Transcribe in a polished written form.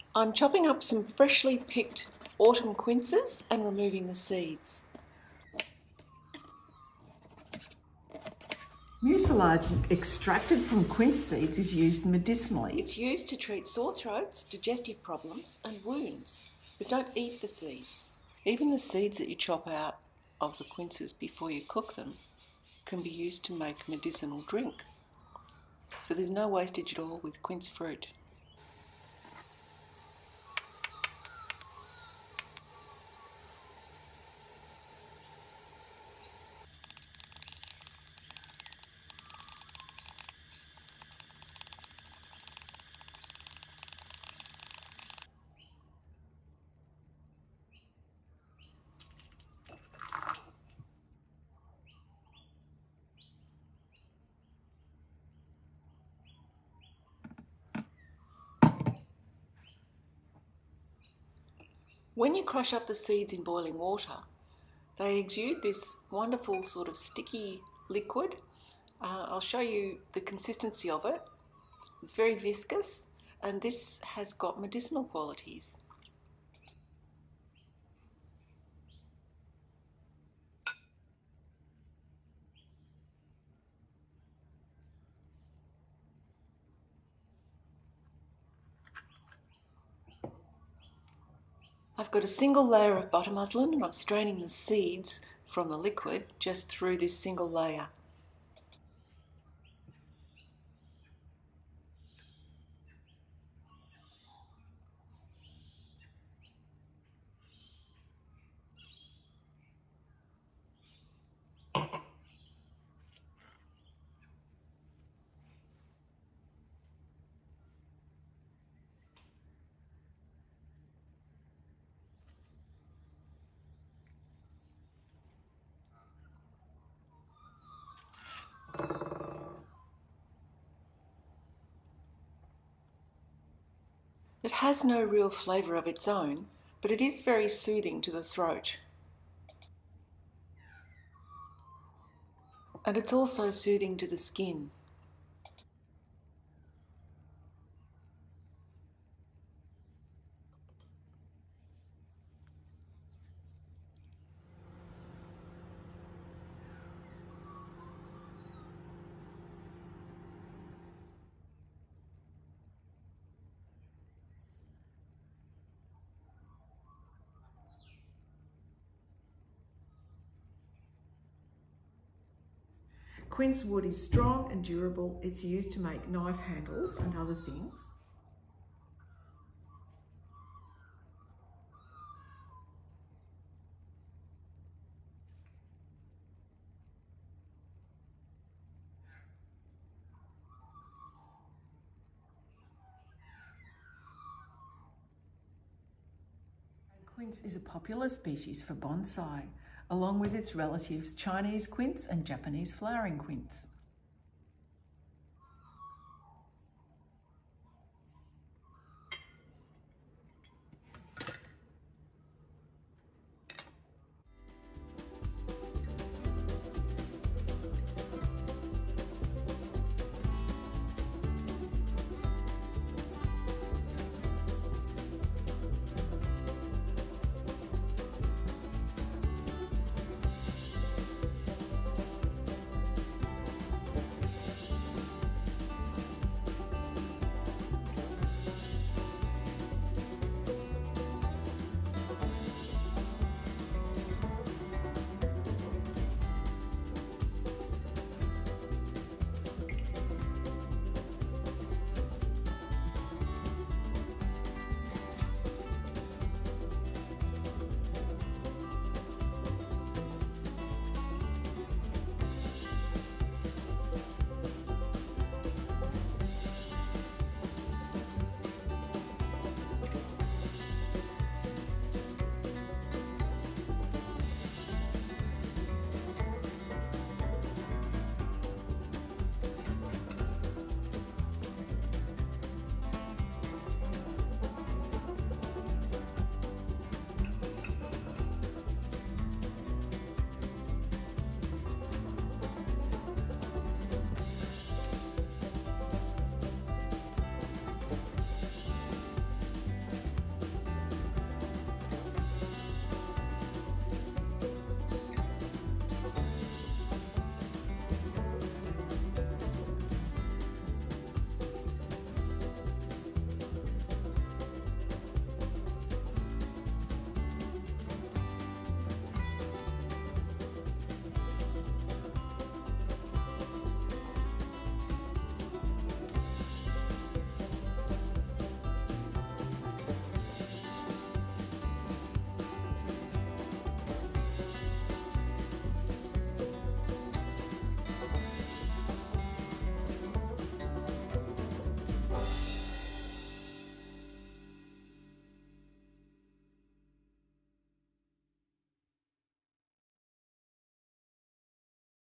I'm chopping up some freshly picked autumn quinces and removing the seeds. Mucilage extracted from quince seeds is used medicinally. It's used to treat sore throats, digestive problems and wounds, but don't eat the seeds. Even the seeds that you chop out of the quinces before you cook them can be used to make medicinal drink. So there's no wastage at all with quince fruit. When you crush up the seeds in boiling water, they exude this wonderful sort of sticky liquid. I'll show you the consistency of it. It's very viscous, and this has got medicinal qualities. I've got a single layer of butter muslin and I'm straining the seeds from the liquid just through this single layer. It has no real flavour of its own, but it is very soothing to the throat. And it's also soothing to the skin. Quince wood is strong and durable. It's used to make knife handles and other things. Quince is a popular species for bonsai, along with its relatives Chinese Quince and Japanese Flowering Quince.